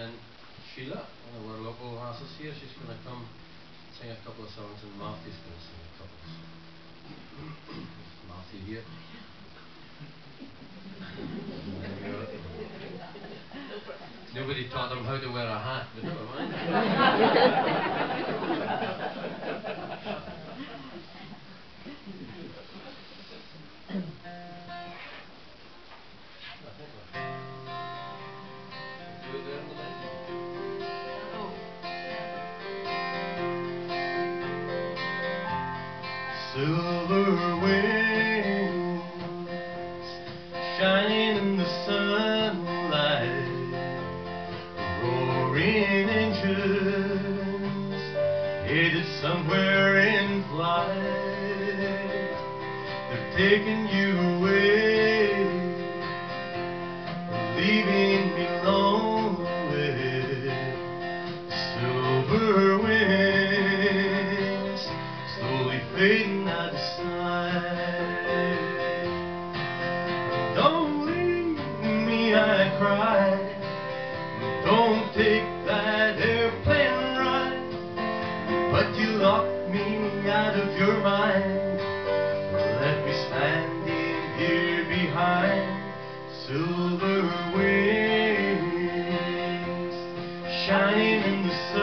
And Sheila, one of our local Harcus here, she's going to come sing a couple of songs, and Marthy's going to sing a couple of songs. Marthy here. Nobody taught them how to wear a hat, but never mind. Silver wings shining in the sunlight, roaring engines headed somewhere in flight. They're taking you away, leaving me lonely. Silver wings slowly fading out of sight. Don't leave me, I cried. Don't take that airplane ride. But you locked me out of your mind. Let me standing here behind. Silver wings shining in the sun.